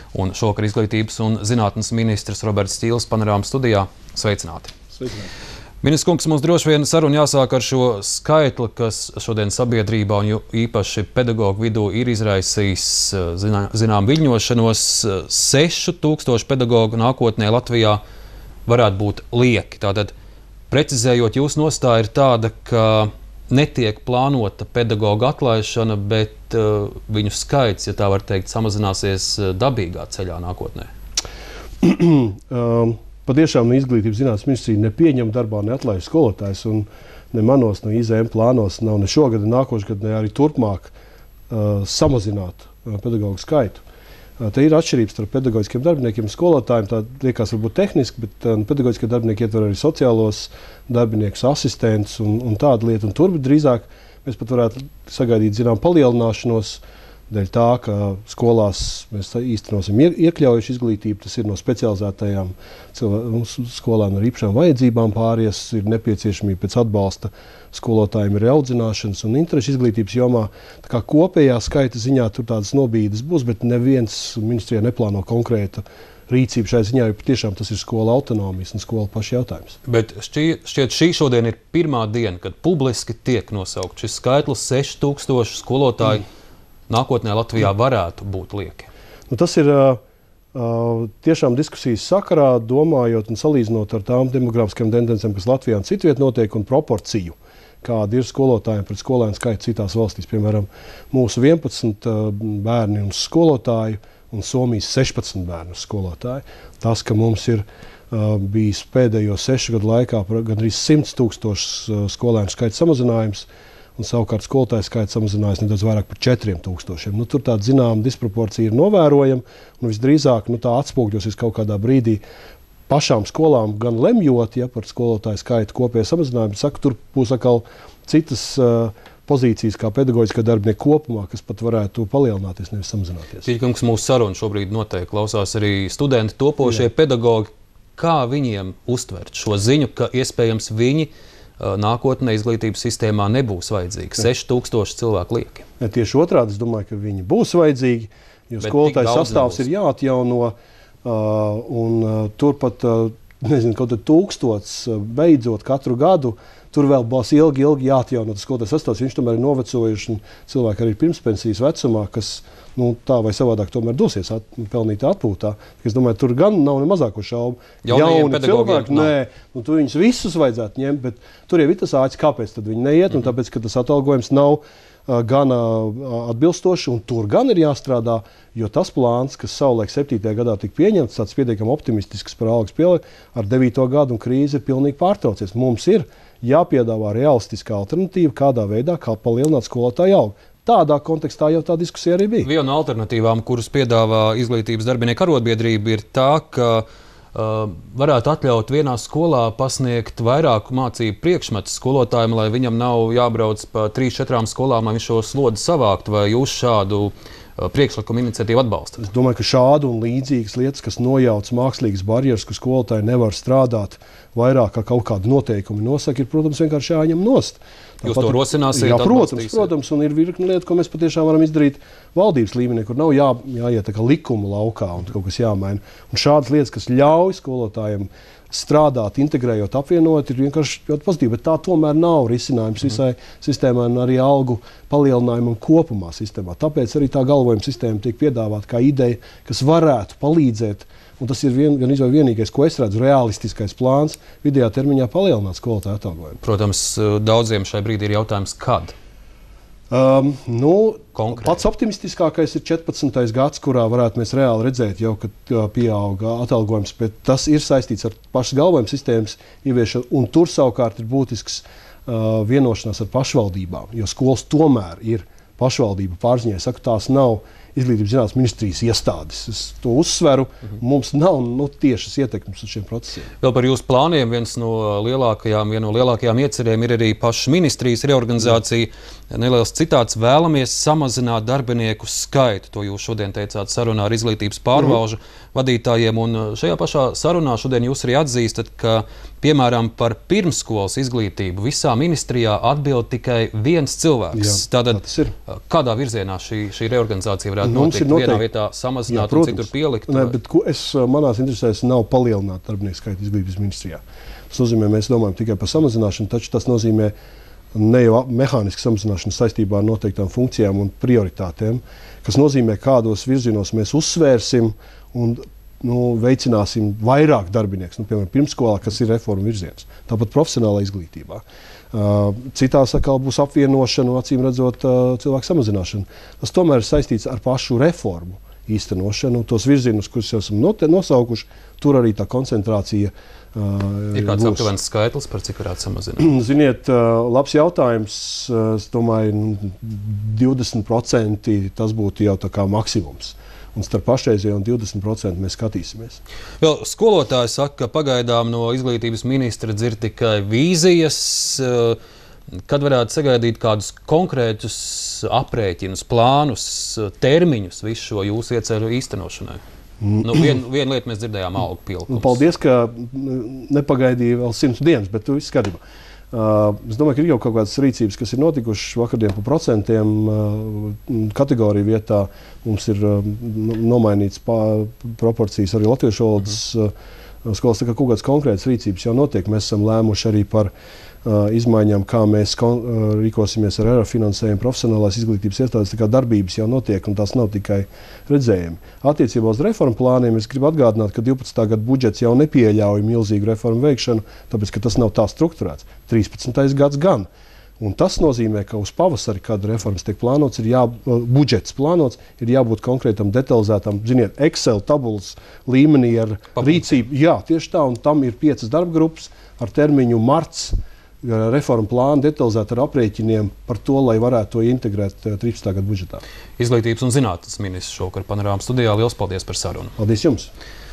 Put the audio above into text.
Un šovakar izglītības un zinātnes ministrs Roberts Ķīls Panorāmas studijā. Sveicināti! Sveicināti! Ministrs kungs, mums droši vien saruna jāsāk ar šo skaitli, kas šodien sabiedrībā un īpaši pedagoģu vidū ir izraisījis zinām viļņošanos. 6000 pedagoģu nākotnē Latvijā varētu būt lieki. Tātad, precizējot, jūsu nostāja ir tāda, ka netiek plānota pedagoģu atlaišana, bet viņu skaits, ja tā var teikt, samazināsies dabīgā ceļā nākotnē. Patiešām Izglītības zinātnes ministrija nepieņem darbā, neatlaiž skolotājus, un ne manos, ne IZM plānos nav ne šogad, ne nākošais gadu, ne arī turpmāk samazināt pedagoģu skaitu. Te ir atšķirības starp pedagoģiskiem darbiniekiem un skolotājiem. Tā liekas varbūt tehniski, bet pedagoģiskie darbinieki ietver arī sociālos darbiniekus, asistentus un tādu lietu. Un tur drīzāk mēs pat varētu sagaidīt zinām palielināšanos dēļ tā, ka skolās mēs īstenosim iekļaujušu izglītību. Tas ir no specializētajām skolām ar īpašām vajadzībām pāries, ir nepieciešamība pēc atbalsta skolotājiem ir audzināšanas un interešu izglītības jomā. Tā kā kopējā skaita ziņā tur tādas nobīdes būs, bet neviens ministrijā neplāno konkrētu rīcību šai ziņā, jo patiešām tas ir skola autonomijas un skola paša jautājums. Bet šķiet šī šodien ir pirmā diena, kad publiski tiek nosaukt šis skaitlis 6000 skolotāju. Nākotnē Latvijā varētu būt lieki. Tas ir tiešām diskusijas sakarā, domājot un salīdzinot ar tām demogrāfiskajām tendencēm, kas Latvijā un citviet notiek, un proporciju, kāda ir skolotājiem pret skolēnu skaitu citās valstīs. Piemēram, mūsu 11 bērni un skolotāju un Somijas 16 bērnu skolotāju. Tas, ka mums ir bijis pēdējo 6 gadu laikā gandrīz 100 000 skolēnu skaita samazinājums, un savukārt skolotāju skaits samazinājās nedaudz vairāk par 4000. Tur tāda zināma disproporcija ir novērojama, un visdrīzāk tā atspūgļosies kaut kādā brīdī pašām skolām gan lemjot par skolotāju skaitu kopēju samazinājumu. Saka, tur būs atkal citas pozīcijas kā pedagoģiskā darbinieka kopumā, kas pat varētu palielināties, nevis samazināties. Tīkums mūsu saruna šobrīd noteikti klausās arī studenti, topošie pedagoģi. Kā viņiem uztvert šo ziņu, ka iespējams viņi nākotnē izglītības sistēmā nebūs vajadzīgi 6000 cilvēku lieki? Tieši otrādi, es domāju, ka viņi būs vajadzīgi, jo skolotāju sastāvs ir jāatjauno, un turpat, kaut 1000 beidzot katru gadu, tur vēl būs ilgi jāatjauno tas skolotāju sastāvs. Viņš tomēr ir novecojuši, un cilvēki arī pirmspensijas vecumā, kas tā vai savādāk tomēr dosies pelnīt atpūtā. Es domāju, tur gan nav ne mazāko šaubu. Jauni cilvēki, tur viņus visus vajadzētu ņemt, bet tur jau ir tas āķis, kāpēc tad viņi neiet, un tāpēc, ka tas atalgojums nav gan atbilstoši, un tur gan ir jāstrādā, jo tas plāns, kas savulaik 7. gadā tika pieņemts, tāds pietiekami optimistisks par algas pielikt, ar 9. gadu un krīzi ir pilnīgi pārtraucies. Mums ir jāpiedāvā realistiska alternatīva, kādā veidā kā palielināt skolotāju algu. Tādā kontekstā jau tā diskusija arī bija. Viena no alternatīvām, kuras piedāvā Izglītības darbinieku arotbiedrība, ir tā, ka varētu atļaut vienā skolā pasniegt vairāku mācību priekšmetu skolotājiem, lai viņam nav jābrauc pa 3-4 skolām, lai viņš šo slodi savākt. Vai jūs šādu priekšlikumu iniciatīvu atbalstat? Es domāju, ka šādu un līdzīgas lietas, kas nojauc mākslīgas barjeras, ka skolotāji nevar strādāt vairāk kā kaut kādu noteikumu nosaka, ir, protams, vienkārši jāņem nost. Jūs to rosināsiet? Jā, protams, un ir virkni lietu, ko mēs patiešām varam izdarīt valdības līmenī, kur nav jāiet likuma laukā un kaut kas jāmaina. Un šādas lietas, kas ļauj skolotājiem strādāt, integrējot, apvienot, ir vienkārši ļoti pozitīvi, bet tā tomēr nav risinājums visai sistēmai un arī algu palielinājumam kopumā sistēmā. Tāpēc arī tā galvojuma sistēma tiek piedāvāta kā ideja, kas varētu palīdzēt. Un tas ir gan vienīgais, ko es redzu, realistiskais plāns vidējā termiņā palielināt skolotāju atalgojumu. Protams, daudziem šai brīdī ir jautājums, kad? Pats optimistiskākais ir 14. gads, kurā varētu mēs reāli redzēt, jau, kad pieauga atalgojums, bet tas ir saistīts ar pašas galvojuma sistēmas ieviešanu, un tur savukārt ir būtisks vienošanās ar pašvaldībām, jo skolas tomēr ir pašvaldība pārziņā. Saku, tās nav Izglītības zinātnes ministrijas iestādes. Es to uzsveru. Mums nav tiešas ietekmes uz šiem procesiem. Vēl par jūsu plāniem viena no lielākajām iecerēm ir arī pašas ministrijas reorganizācija. Neliels citāts: vēlamies samazināt darbinieku skaitu. To jūs šodien teicāt sarunā ar izglītības pārvalžu vadītājiem. Un šajā pašā sarunā šodien jūs arī atzīstat, ka, piemēram, par pirmsskolas izglītību visā ministrijā atbild tikai viens cilvēks. Jā, Tātad, kādā virzienā šī reorganizācija varētu varētu notikt vienā vietā samazināt un citur pielikt? Nē, bet manās interesēs nav palielināt darbinieku skaitu izglītības ministrijā. Tas nozīmē, mēs domājam tikai par samazināšanu, taču tas nozīmē ne jau mehāniski samazināšanu saistībā ar noteiktām funkcijām un prioritātēm, kas nozīmē, kādos virzienos mēs uzsvērsim un veicināsim vairāk darbiniekus, piemēram, pirmsskolā, kas ir reformu virziens, tāpat profesionālā izglītībā. Citās atkal būs apvienošana un, acīm redzot, cilvēku samazināšana. Tas tomēr ir saistīts ar pašu reformu īstenošanu, tos virzienus, kurus jau esam nosaukuši, tur arī tā koncentrācija ir kāds aptuvens skaitlis, par cik varētu samazināt? Ziniet, labs jautājums. Es domāju, 20% tas būtu jau tā kā maksimums. Un starp pašreizējo un 20% mēs skatīsimies. Vēl skolotāji saka, ka pagaidām no izglītības ministra dzird tikai vīzijas. Kad varētu sagaidīt kādus konkrētus aprēķinus, plānus, termiņus visu šo jūsu ieceru īstenošanai? Vienu lietu mēs dzirdējām algu pielikums. Paldies, ka nepagaidīja vēl 100 dienas, bet tu viss skatībā. Es domāju, ka ir jau kaut kādas rīcības, kas ir notikušas vakardien pa procentiem. Kategoriju vietā mums ir nomainīts proporcijas arī latviešu valodas skolas. Tā kā kaut kādas konkrētas rīcības jau notiek. Mēs esam lēmuši arī par izmaiņām, kā mēs rīkosimies ar ERA finansējumu profesionālās izglītības iestādes. Tā kā darbības jau notiek, un tās nav tikai redzējumi. Attiecībā uz reformu plāniem es gribu atgādināt, ka 12. gada budžets jau nepieļauj milzīgu reformu veikšanu, tāpēc, ka tas nav tā strukturēts. 13. gads gan. Un tas nozīmē, ka uz pavasari, kad reformas tiek plānots, budžets plānots, ir jābūt konkrētam, detalizētam, ziniet, Excel tabulas līmenī ar rīcību. Jā, tieši tā, un tam ir 5 darba grupas ar termiņu marts. Reformu plānu detalizēt ar aprēķiniem par to, lai varētu to integrēt 13. gada budžetā. Izglītības un zinātnes ministrs šovakar Panorāmas studijā. Liels paldies par sarunu. Paldies jums!